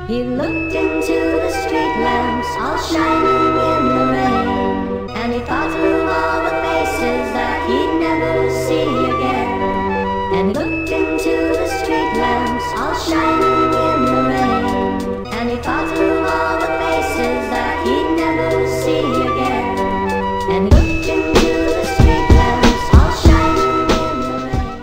He looked into the street lamps all shining in the rain, and he thought of all the faces that he'd never see again. And looked into the street lamps all shining in the rain, and he thought of all the faces that he'd never see again. And looked into the street lamps all shining in the rain.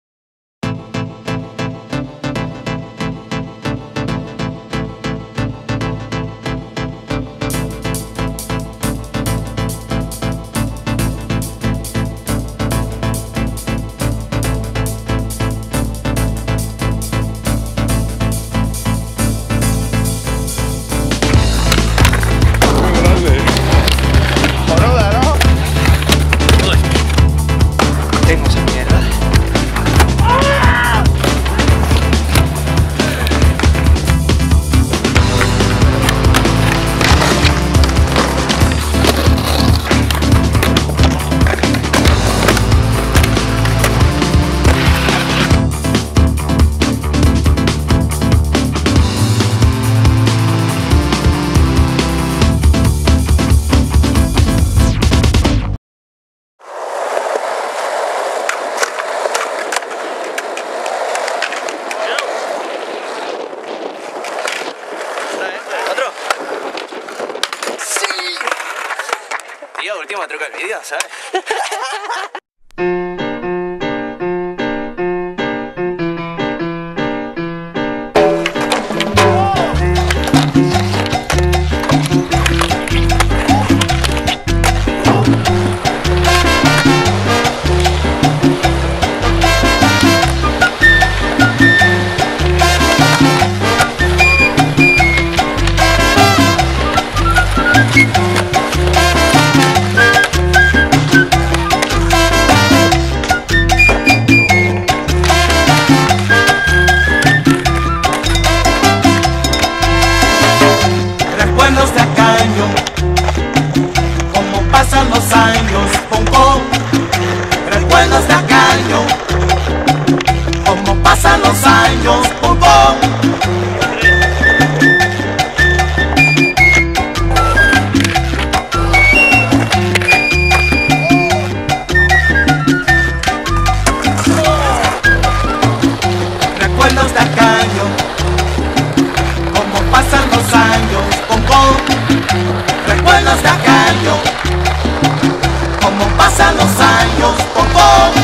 Tío, última truca el vídeo, ¿sabes? Recuerdos de antaño, como pasan los años, pongo. Recuerdos de antaño, como pasan los años, pongo. Recuerdos de antaño, como pasan los años, pongo. Recuerdos de antaño, como pasan los años, pongo.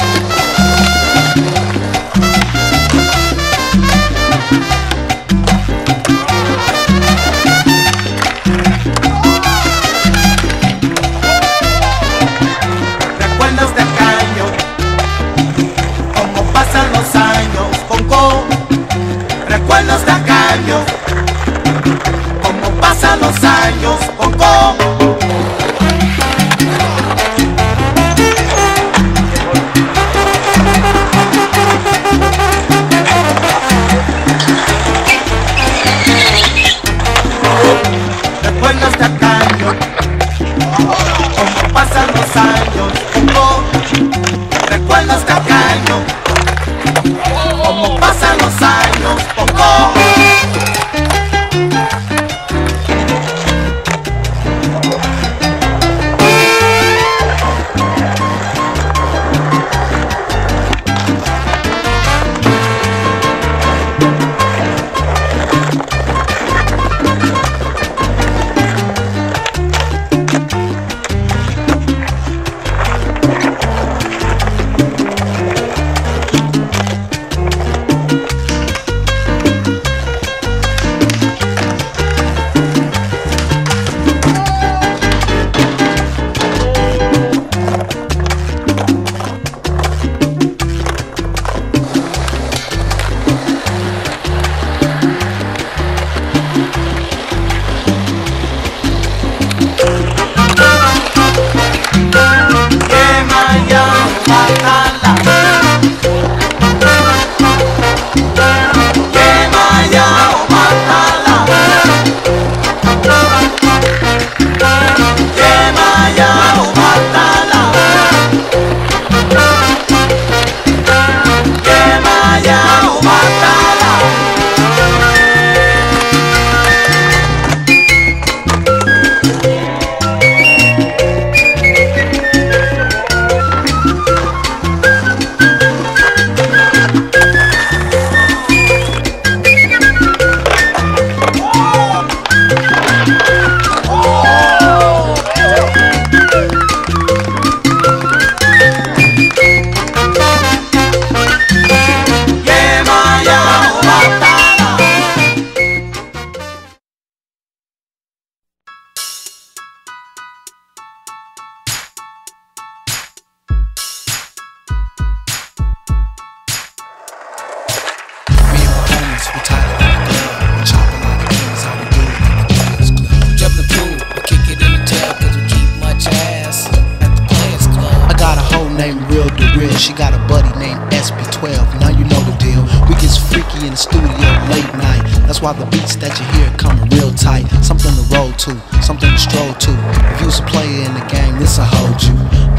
Recuerdos de antaño, como pasan los años, pongo. Recuerdos de antaño, como pasan los años, pongo. Recuerdos de antaño, como pasan los años, pongo. Recuerdos de antaño, como pasan los años, pongo. she got a buddy named SB12. Now you know the deal. We get freaky in the studio late night. That's why the beats that you hear coming real tight. Something to roll to, something to stroll to. If you's a player in the game, this'll hold you.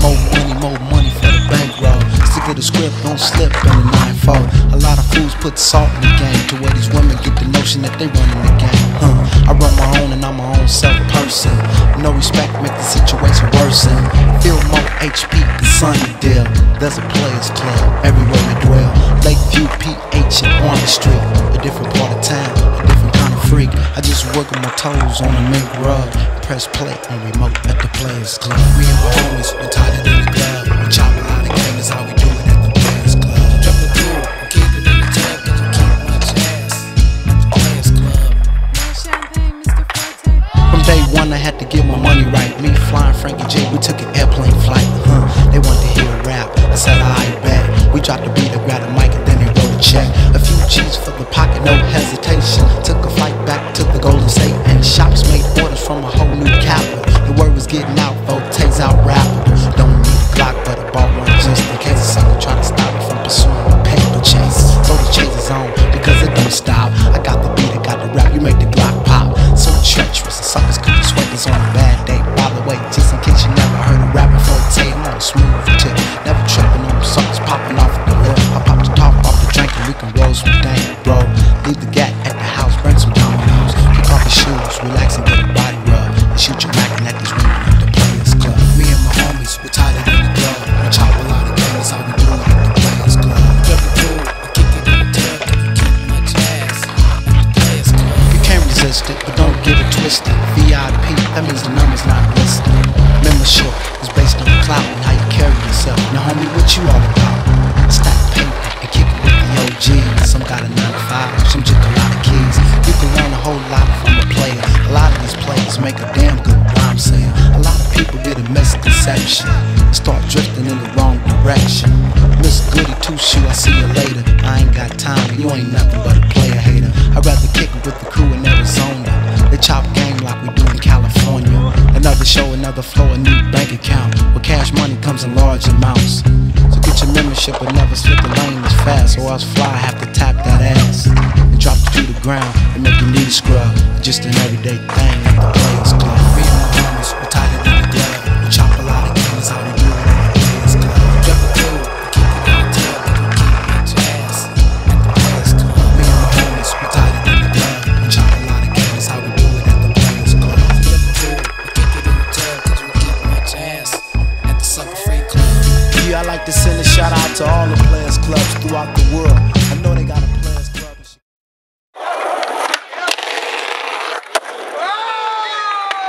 More money for the bankroll. Stick to the script, don't slip in the 9-4. A lot of fools put salt in the game to where these women get the notion that they running the game. I run my own and I'm my own self person. No respect make the situation worsen. Feel more HP than Sunnydale. There's a players club everywhere we dwell. Lakeview, PH and Orange Street. A different part of town, a different kind of freak. I just work with my toes on a mink rug. Press play on remote at the players club. Me and my homies, we tied it in the club. We chop a lot of game, that's how we do it at the players club. Jump the pool, we keep it in the tub, cause we keep much ass at the players club. No champagne, Mr. Forte. From day one I had to get my money right. Me, Flying Frankie J, we took an airplane flight. They wanted to hear a rap, I said I bet. We dropped the beat, I grabbed the mic and then they wrote a check. A few G's for the pocket, no hesitation. Took a flight back to the Golden State and shops made orders from a whole new capital. The word was getting out, Forte's out rapper. Don't need a Glock, but I bought one just in case a sucker try to stop me from pursuing the paper chase. So the chase is on because it don't stop. I got the beat, I got the rap, you make the Glock pop. So treacherous, the suckers couldn't sweat this on a bad day. By the way, just in case you never heard of rapping Forte, I'm on a smooth tip. Never tripping on them suckers popping off the lip. I pop the top off the drink and we can roll some dank, bro. Leave the gat at the house, bring some dominoes. Kick off your shoes, relax and get a body rub. And shoot your mackin' at these women at the players club. Me and my homies, we tied it in the club. We chop a lot of games, how we do it at the players club. Jump the pool, we kick it in the tub, we keep much ass at the players club. You can't resist it, but don't get it twisted. VIP, that means the number's not listed. Membership is based on the clout and how you carry yourself. Now homie, what you all about? Stack paper and kick it with the OGs. Some got a 9-to-5, some just a lot of keys. You can learn a whole lot from a player. A lot of these players make a damn good rhyme sayer. A lot of people get a misconception and start drifting in the wrong direction. Miss Goody Two-Shoe, I see you later. I ain't got time, you ain't nothing but a player hater. I'd rather kick it with the crew in Arizona. They chop game like we do in California. Another show, another flow, a new bank account where cash money comes in large amounts. So get your membership but never slip the lane as fast, or else Fly have to tap that ass and drop it to the ground and make your knees scrub. Just an everyday thing at the players club. Me and my homies, we tied it in the glove. We chop a lot of games, how we do it at the players club. Jump the pool, we keep it in the tub, we keep much ass at the players club. Me and my homies, we tied it in the glove. We chop a lot of games, how we do it at the players club. Jump the pool, we kick it in the tub, cause we keep much ass at the Sucker Free Club. Yeah, I like to send a shout out to all the players clubs throughout the world. I know they got a players club and shit.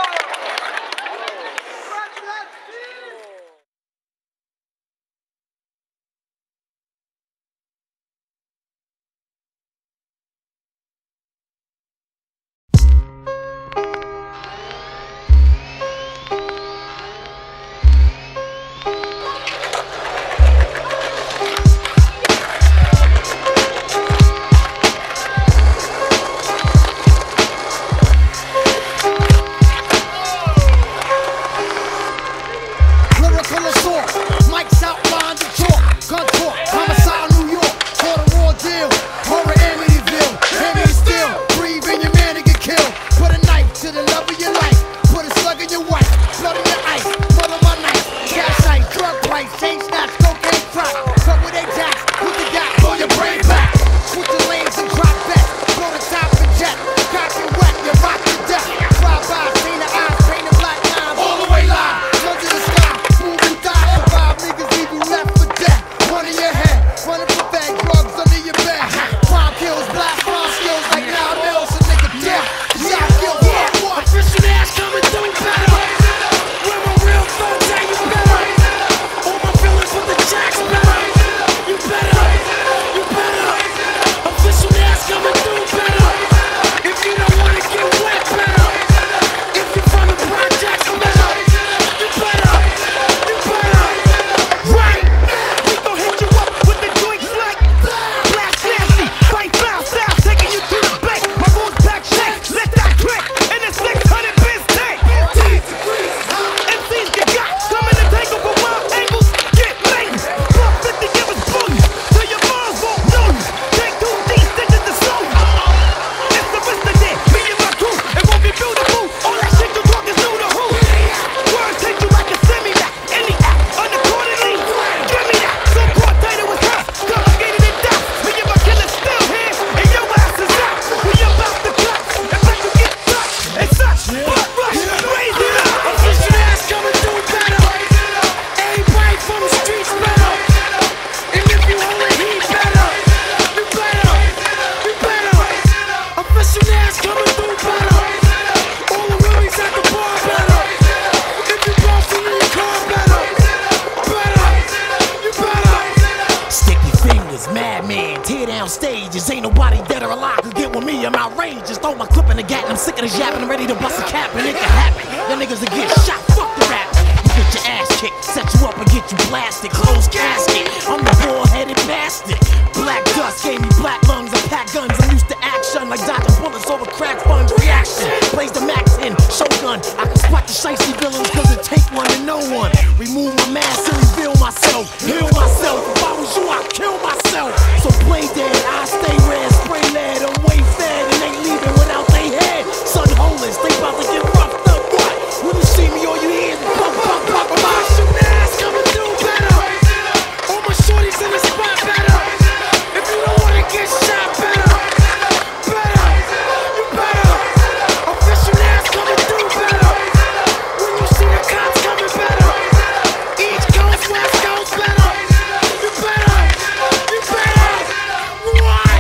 get with me, I'm outrageous. Throw my clip in the gat and I'm sick of this yapping. I'm ready to bust a cap and it can happen. Y'all niggas will get shot, fuck the rap. You get your ass kicked, set you up and get you blasted. Closed casket, I'm the bald-headed bastard. Black dust gave me black lungs, I pack guns. I'm used to action like dodging bullets over crack funds. Reaction, plays the max in, shotgun. I can spot the shicey villains cause it take one to know one. Remove my mask and reveal myself, heal myself. If I was you, I'd kill myself. So play dead, I stay red, spray lead. I'm way fed and they leaving without they head. Sun homeless, they about to get roughed up. What? When you see me, all you hear is bump, bump, bump. My shit ass coming through better. All my shorties in the spot better. If you don't wanna get shot better, better, you better. Official ass coming through better. When you see the cops coming better. East Coast, West Coast better. You better, you better. What?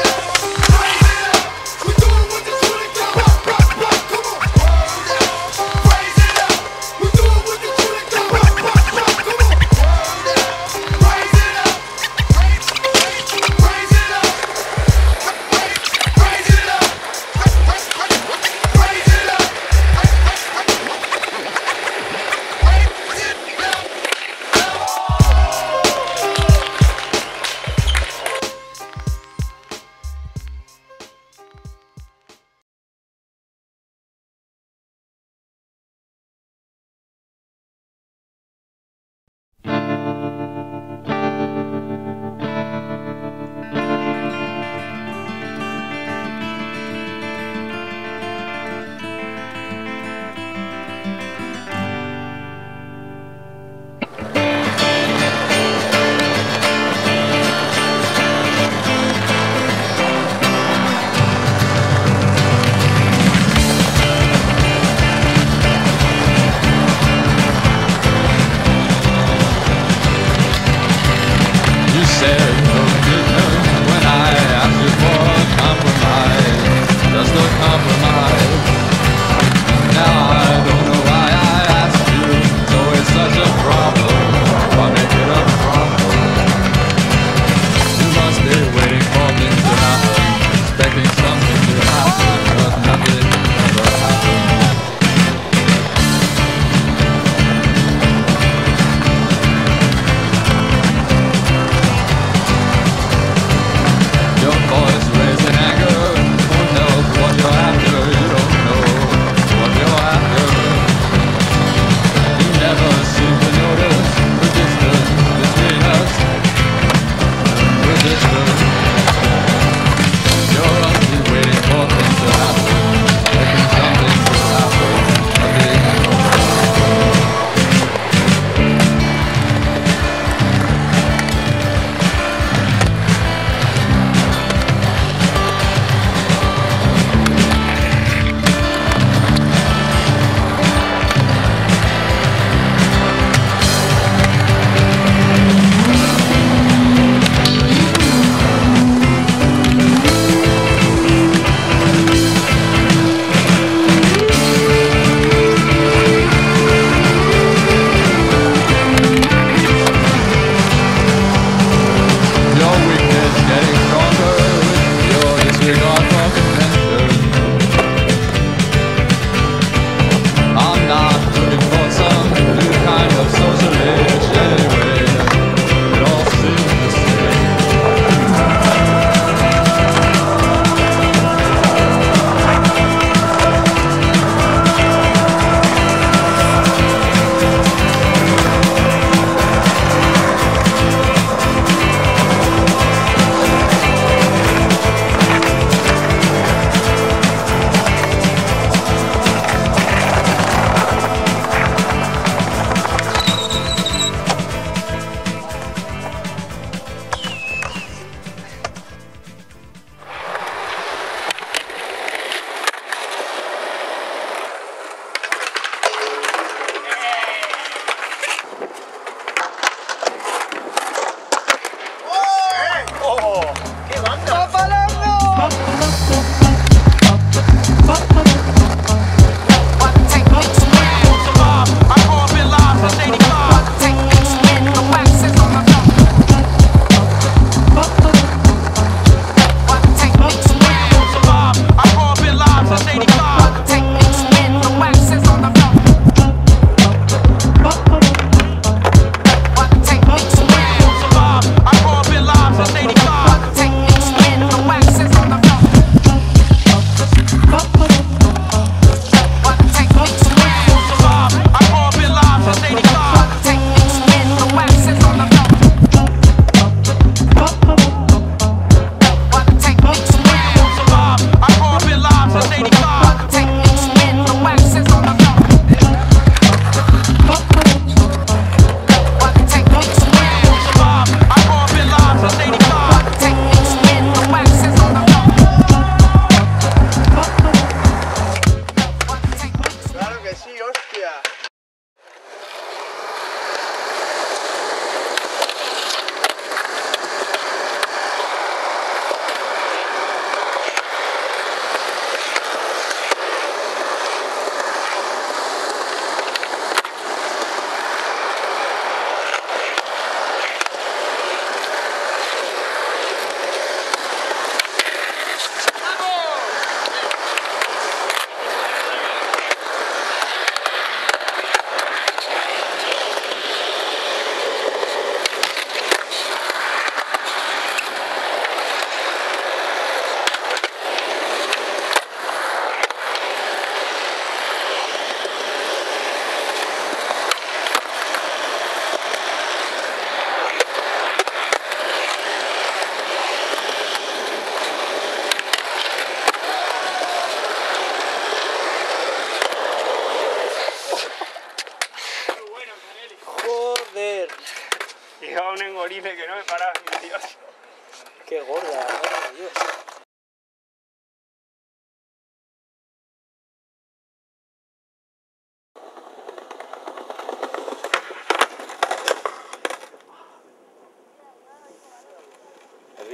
We doing what the truth do. Come on. Raise it up. We doing what the truth do. Come on. Raise it up. Raise it up. Raise it up. Raise it up. Raise it up. You said no business when I asked you for a compromise, just a compromise. Now I don't know why I asked you, so it's such a problem. Why make it a problem? You must be waiting for things to happen, expecting something to happen, but nothing ever happens. Your voice raised in anger. Who knows what you're after? You don't know what you're after. You never seem to notice the distance between us. The distance. You're only waiting for things to happen, expecting something to happen. Your weakness getting stronger, your disregard for convention. I'm not looking for some new kind of social age anyway. It all seems the same.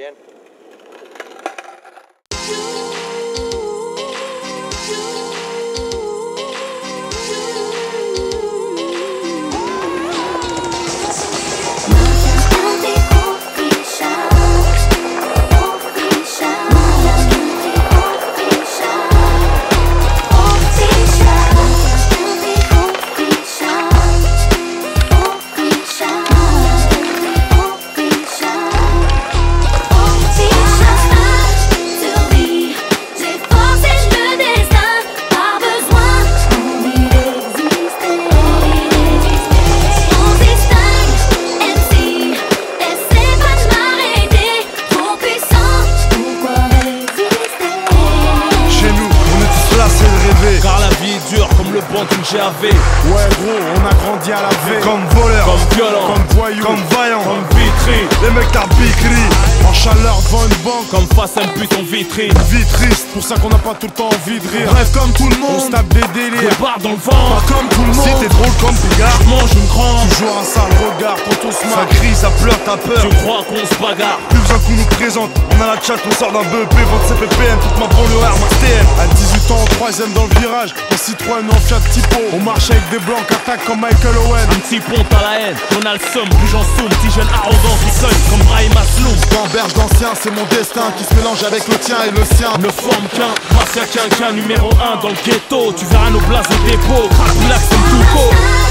bien. GAV. Ouais gros, on a grandi à la V. Comme voleur, comme violent, comme voyou, comme vaillant, comme vitri. Les mecs t'arbicri en chaleur devant une banque, comme face à un but en vitrine. Vie triste, pour ça qu'on n'a pas tout le temps envie de rire. Bref comme tout le monde, on se tape des délires. Des barres dans le vent, pas comme tout le monde. Si t'es drôle comme Pigard, mange une grande. Toujours un sale regard quand on se marre. Ça crie, ça pleure, t'as peur. Tu crois qu'on se bagarre. Plus besoin qu'on nous présente, on a la chat, on sort d'un BEP, vente CPPM, toute ma banlieue arme TM. À 18 ans, 3ème dans le virage, un Citroën en Fiat Tipo. On marche avec des blancs, attaque comme Michael Owen. Un petit pont à la haine, on a le somme, bouge en soum. Petit jeune arrogant qui sonne comme Brahim Asloum. Gamberge d'ancien, c'est mon destin qui se mélange avec le tien et le sien. Ne forme qu'un, Marcia quelqu'un numéro 1 dans le ghetto. Tu verras nos places au dépôt, crack black c'est tout court.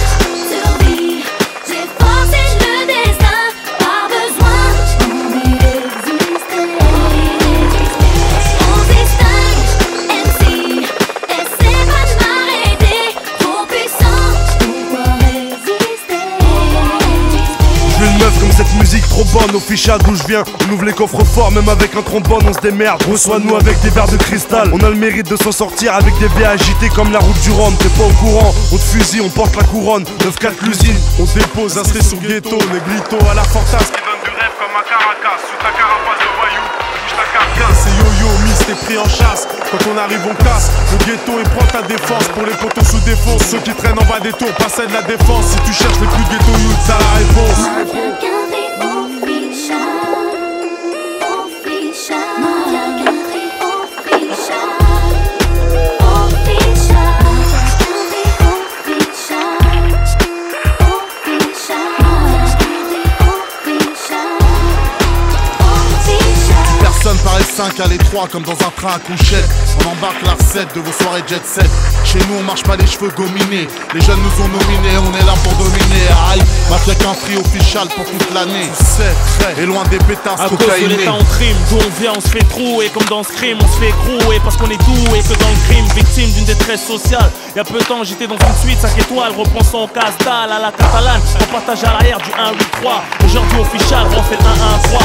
Comme cette musique trop bonne, official d'où je viens. On ouvre les coffres forts, même avec un trombone, on se démerde. Reçois-nous avec des verres de cristal. On a le mérite de s'en sortir avec des biais agités comme la route du Rhum. T'es pas au courant, on te fusille, on porte la couronne. 9-4 l'usine, on dépose un stress sur ghetto. Néglito à la Fortas qui donne du rêve comme un Caracas. Sur ta carapace de voyou, bouge ta carcasse. C'est yo-yo, miss, t'es pris en chasse. Quand on arrive, on casse. Le ghetto et prend ta défense pour les poteaux sous défense. Ceux qui traînent en bas des tours, passent de la défense. Si tu cherches les plus ghetto youth, t'as la réponse. Par les 5 à les 3 comme dans un train à couchette. On embarque la recette de vos soirées jet set. Chez nous on marche pas les cheveux gominés. Les jeunes nous ont nominés, on est là pour dominer. Aïe, m'a fait qu'un free official pour toute l'année. Tu sais, frais et loin des pétasses à cause de l'état en crime, d'où on vient on se fait trouer. Comme dans ce crime on se fait écrouer. Parce qu'on est doué que dans le crime. Victime d'une détresse sociale. Y'a peu de temps j'étais dans une suite 5 étoiles. Repensant au casse-dalle à la catalane. On partage à l'arrière du 1-8-3. Aujourd'hui official, on fait le 1-1-3.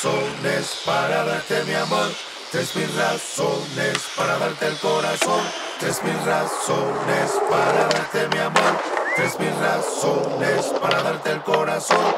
razones para darte mi amor. 3000 razones para darte el corazón. 3000 razones para darte mi amor. 3000 razones para darte el corazón.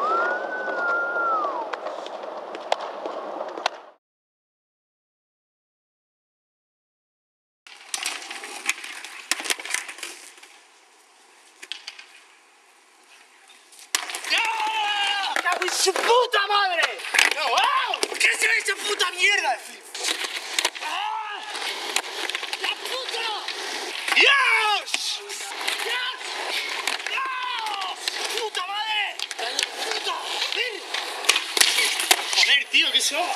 ¡Su puta madre! ¡No! ¿Qué se ve esa puta mierda de flip? ¡Ah! ¡La puta! ¡Dios! ¡Dios! ¡Dios! ¡Puta madre! ¡La puta! ¡Joder, tío! ¿Qué se va?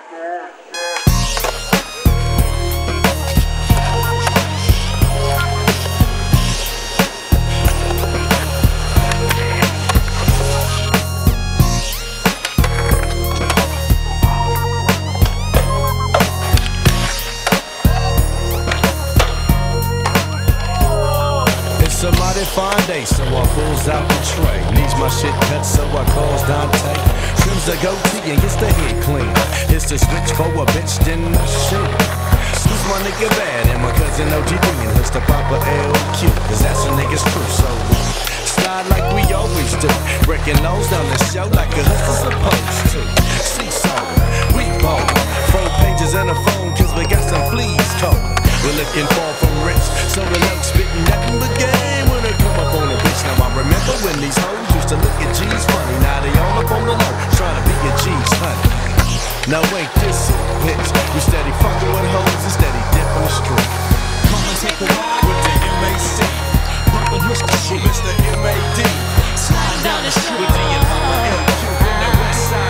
A mighty fine day, so I pulls out the tray. Needs my shit cut, so I calls Dante. Trims the goatee and gets the head clean. Hits the switch for a bitch, then the shit. Excuse my nigga Bad and my cousin OGD and hits the proper LQ, cause that's a nigga's crew, so slide like we always do. Breaking nose down the show like a hustler's supposed to. Seesaw, we ball. 4 pages and a phone, cause we got some fleas cold. We're looking far from rich, so the look spitting nothing but game when they come up on the bitch. Now I remember when these hoes used to look at G's funny. Now they all up on the low, trying to be a G's honey. Now ain't this a bitch? We steady fucking with hoes and steady dipping the street. Come and take a ride with the MAC. Bumpin' Mr. Shit, Mr. MAD. Sliding down the street with the LQ in the west side.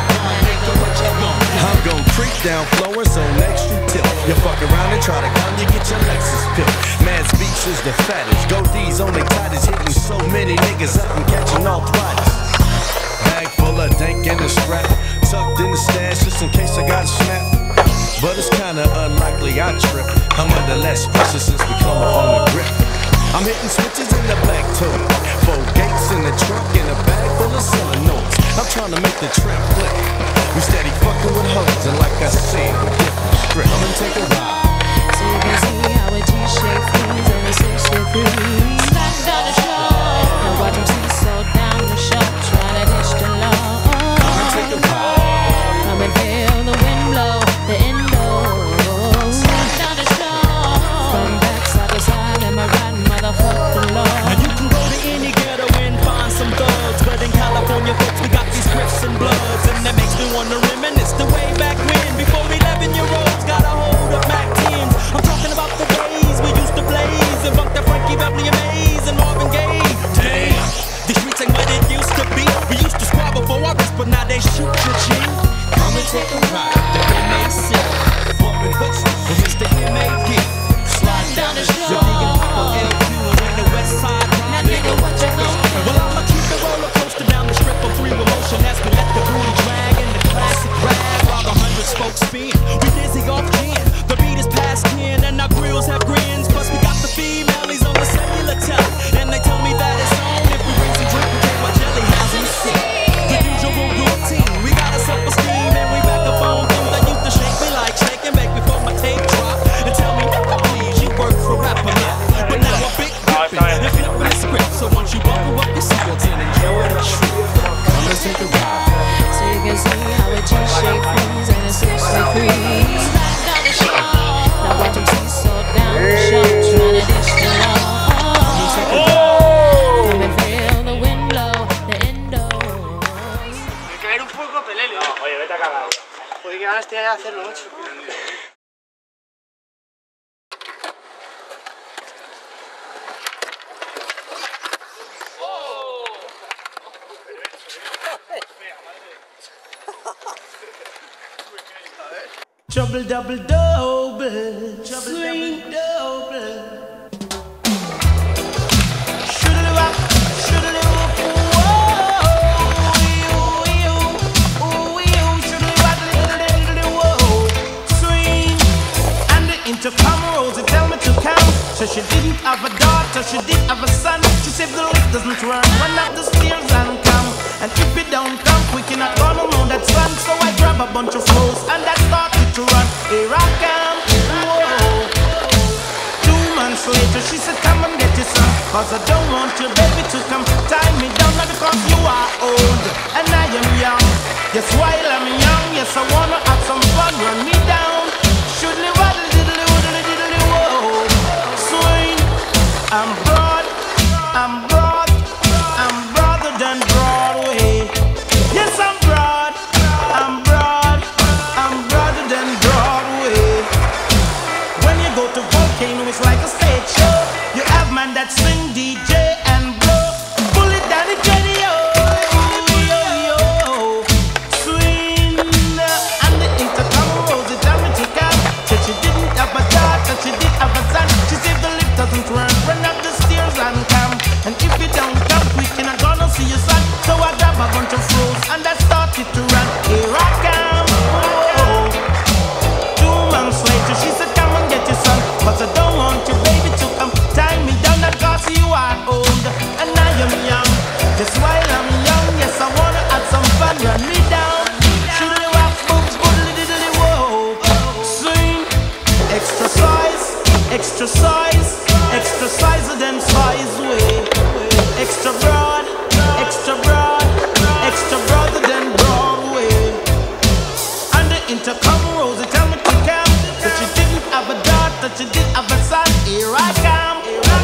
I'm gon' creep down Florence on extra tip. You fuck around and try to come, you get your Lexus pill. Man's Beach is the fattest. Go D's on the tightest. Hitting so many niggas up and catching arthritis. Bag full of dank in the strap. Tucked in the stash just in case I got a snap. But it's kinda unlikely I trip. I'm under less pressure since we come up on the grip. I'm hitting switches in the back too. 4 gates in the trunk and a bag full of solenoids. I'm trying to make the trip flip. We steady fucking with hoes and like I said, we different strip. I'ma take a ride. So you can see how a G-shape feels and a 6-3. Slide down the shore and watch them seesaw down the shore, trying to ditch the law. I'ma take a ride. Come and feel the wind blow, the endo. Slide down the shore from backside to side, and my riding motherfucking law. Now you can go to any ghetto and find some thugs, but in California, folks, we got these Crips and Bloods, and that makes me wanna reminisce the way back when, before 11-year-olds got a hold of Mac 10s. I'm talking about the days we used to blaze and bunk that Frankie Beverly and Mays and Marvin Gaye. Damn, the streets ain't what it used to be. We used to squabble for our wrist, but now they shoot your G. Come and take a ride, the MAC, bumpin' hooks with Mr. MAD. Slide down the shore, LQ in the west side. Now nigga, what you gon' do? Well, I'ma keep the roller coaster down the strip of free emotion as we let the booty drag in the classic rag while the 100 spokes spin. We dizzy off gin. The beat is past 10 and our grills have grins. Plus we got the females on the cellular tele, and they tell me that it's on if we bring some drink. We take my jelly house in the city. The usual routine. We got a self-esteem and we back up on things that used to shake me like shake and bake before my tape drop. And tell me, nigga, please, you work for rapper now, but now I'm big dipping and flipping the script. So once you buckle up your seatbelts and enjoy the trip, come and take a ride. So you can see how a G-shape feels and a 6-3. Slide down the shore, now watch them seesaw down the shore, trying to ditch the law. Come and feel the wind blow, the endo. Hay que ver un poco pelele. No, oye, vete a cagar. Joder, que ganas tiene de hacerlo, macho. Trouble double double, swing double. Shoodle-wop, shoodle-wop, shoodle-wop, swing. And the intercom Rosie tell me to count. So she didn't have a daughter, she did have a son. She said the lift doesn't run up the stairs and come. And if it don't come quick, you're not gonna know that sun. So I grab a bunch of flows and I started to run. Here I come, whoa. 2 months later she said come and get your son, cause I don't want your baby to come tie me down. Not because you are old and I am young. Yes, while I'm young, yes I wanna have some fun. Run me down, should live a diddly whoa. Swing, I'm broad, I'm broad, I'm broader than Broadway. Yes, I'm broad, I'm broad, I'm broader than Broadway. When you go to Volcano, it's like a stage show. You have man that sing, DJ and blow. Pull it down the radio. Swing, and the intercom rose it down the ticker. Said she didn't have a daughter, she did have a son. She said the lift doesn't run up the stairs and come. And if you don't come quick, you're not gonna see your son. So I grab a bunch of flows and I started to run. Here I come, whoa. 2 months later she said come and get your son, but I don't want your baby to come tie me down. Not cause you are old and I am young. Just while I'm young, yes I wanna have some fun. Run me down, shoodly wop, boom, boodly diddly whoa. Swing, extra size, extra size, extra size than size way. Extra broad, extra broad, extra broader than Broadway. And the intercom rose, it tell me to come. So she didn't have a daughter, she did have a son. Here I come,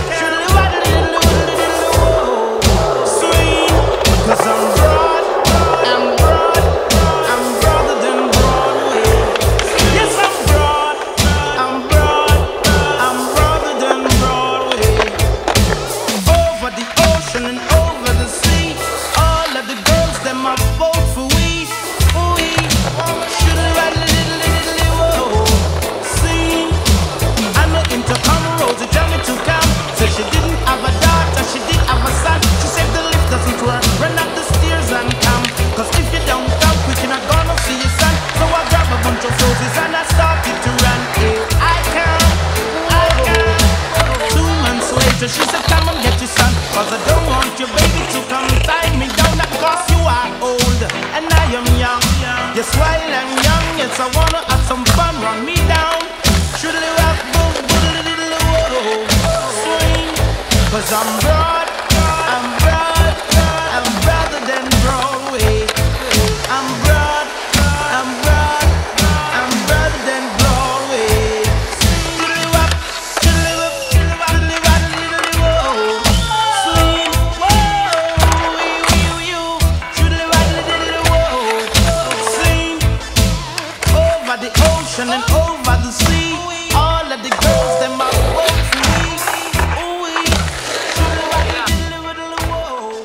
swing, cause I'm broad, I'm broad, I'm broader than Broadway. Yes, I'm broad, I'm broad, I'm broader than Broadway. Over the ocean and over the sea, all of the girls them are vote for we. Should have whoa. Sing, and the intercom rose, it tell me to come. Said she didn't have a daughter, she did have a son. She said the lift doesn't work, run up the stairs and come. Cause if you don't come quick, you're not gonna see your son. So I grab a bunch of roses and I started to run. Here I come, I come. 2 months later she said come and get your son, cause I don't want your baby to come tie me down. Not cause you are old and I am young. Yes, while I'm young, yes I wanna have some fun. Run me down, shoodly rock, boom, boodly diddly whoa. Swing, cause I'm broad, I'm broad, I'm broader than Broadway. I'm broad, I'm broad, I'm broader than Broadway. Shoodly rock, shoodly rock, shoodly rock, diddly whoa. Swing, whoa, shoodly rock, diddly whoa. Sing, over the ocean and over the sea, all of the girls them are both free. Shoodly rock, diddly whoa.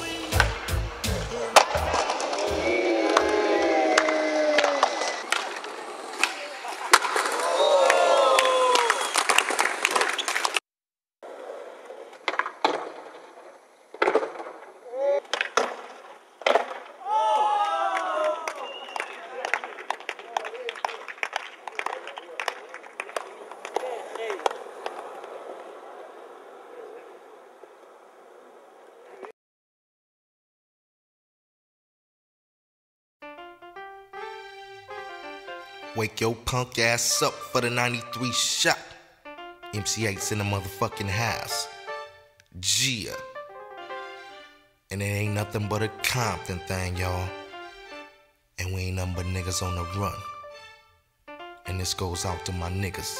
Wake your punk ass up for the 93 shot. MC8's in the motherfucking house. Gia. And it ain't nothing but a Compton thing, y'all. And we ain't nothing but niggas on the run. And this goes out to my niggas.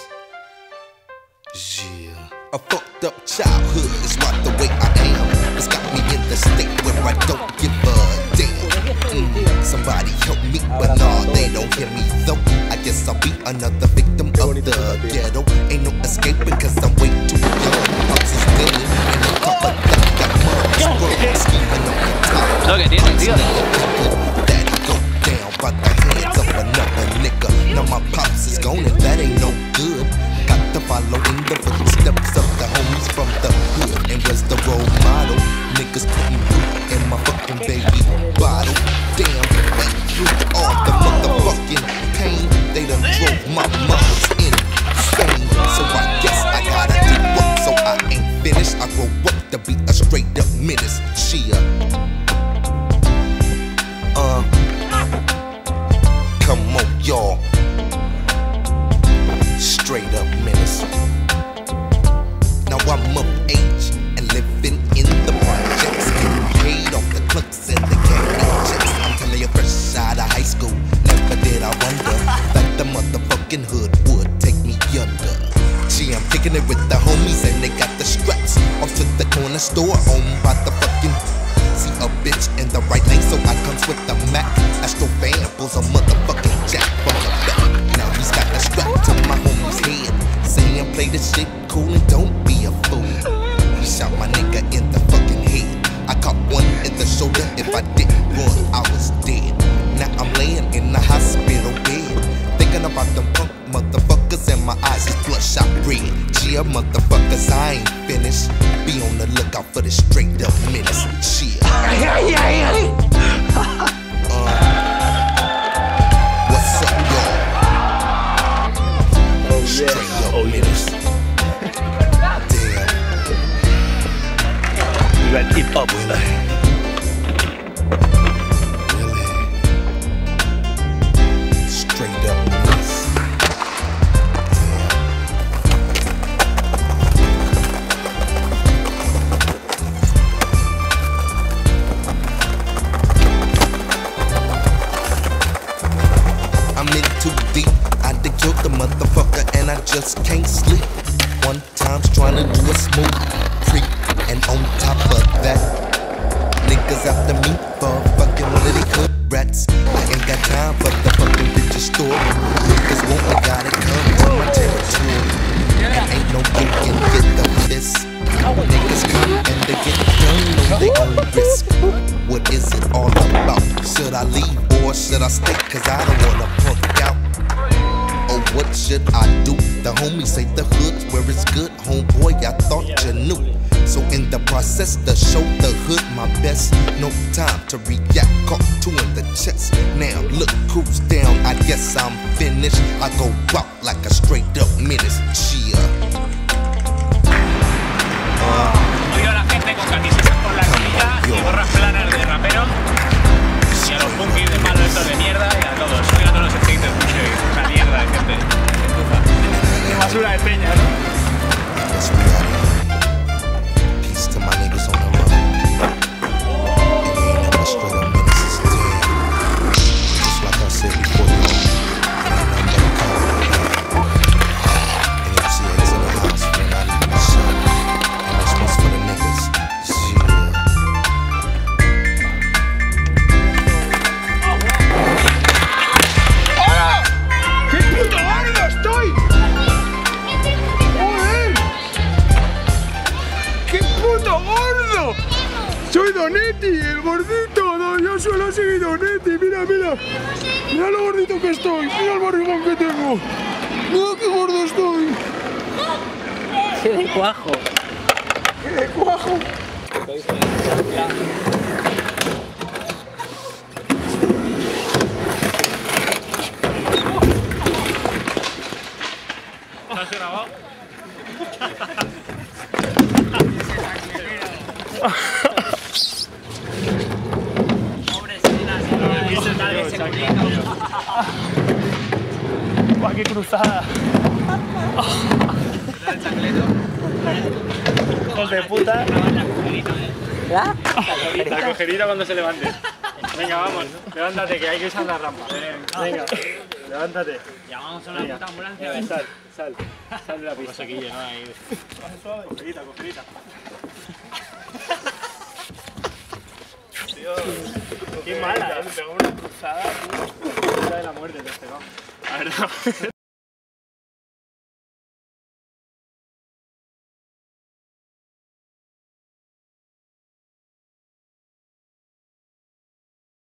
Yeah. A fucked up childhood is right the way I am. It's got me in the state where I don't give a damn. Somebody help me, but nah, they don't hear me though. I guess I'll be another victim of the ghetto. Ain't no escaping cause I'm way too young. House is dead, ain't no cover that got money. Scheming on the top. Daddy go down by the hands of another nigga. Now my pops is gone and that ain't no good. Got to follow in the footsteps of the homies from the hood. And was store owned by the fucking. See a bitch in the right lane, so I comes with the Mac. Astro fan pulls a motherfucking jack from the back. Now he's got the strap to my homie's head, saying play this shit cool and don't be a fool. He shot my nigga in the fucking head. I caught one in the shoulder. If I didn't run, I was dead. Now I'm laying in the hospital bed, thinking about them punk motherfuckers, and my eyes is bloodshot red. Yeah, motherfuckers, I ain't finished. Be on the lookout for the straight up menace. Chill. What's up, y'all? Oh, straight yes. up Oh, menace. Damn. You got hip up. Straight up menace. I'm in too deep. I done killed the motherfucker and I just can't sleep. One time's trying to do a smooth freak, and on top of that, niggas after me for fucking one of they hood rats. I ain't got time for the fucking bitches story. Niggas won't, I gotta come to my territory. And ain't no you can get the piss. Niggas come and they get done on their own risk. What is it all about? Should I leave or should I stay? Cause I don't wanna punk out. Or what should I do? The homies say the hood's where it's good. Homeboy, I thought you knew. So in the process to show the hood my best. No time to react, caught two in the chest. Now look who's down, I guess I'm finished. I go out like a straight up menace. Cheer. Oigo a la gente con camisetas por la rodilla y gorras planas de rapero. Y a los punkis de malos estos de mierda y a todos. Oigo a todos los skaters, una mierda de gente. De basura de peña, ¿no? Peace to my niggas on the run. And we ain't never straight up menaces dead. Just like I said before, y'all. Ain't nothing but a call. And MCA's in the house, we're not even the shot. And this one's for the niggas. Yeah. ¡Qué puto gordo estoy! ¡Joder! ¡Qué puto gordo! Soy Donetti, el gordito. No, yo solo soy Donetti. Mira, mira. Mira lo gordito que estoy. Mira el barrigón que tengo. Mira qué gordo estoy. ¡Qué de cuajo! ¡Qué de cuajo! ¿Has grabado? ¡Guau, qué cruzada! ¡Hijos de puta! La cogerita cuando se levante. Venga, vamos, levántate que hay que usar la rampa. Venga, levántate. Llamamos a una puta ambulancia. Sal de la pista. Aquí no hay. Cogerita. Tío, qué mala, me pegó una cruzada, tío. La de la muerte te has pegado. A ver,